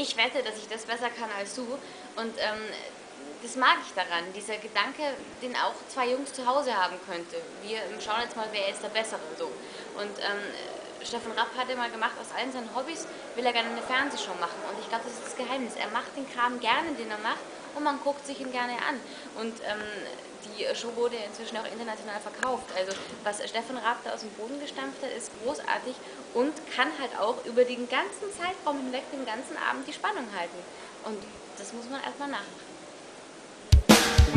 ich wette, dass ich das besser kann als du. Und das mag ich daran, dieser Gedanke, den auch zwei Jungs zu Hause haben könnte. Wir schauen jetzt mal, wer ist der Bessere so. Und Stefan Rapp hat ja mal gemacht, aus allen seinen Hobbys will er gerne eine Fernsehshow machen. Und ich glaube, das ist das Geheimnis. Er macht den Kram gerne, den er macht, und man guckt sich ihn gerne an. Und die Show wurde inzwischen auch international verkauft. Also was Stefan Raab da aus dem Boden gestampft hat, ist großartig und kann halt auch über den ganzen Zeitraum hinweg, den ganzen Abend die Spannung halten. Und das muss man erstmal nachmachen.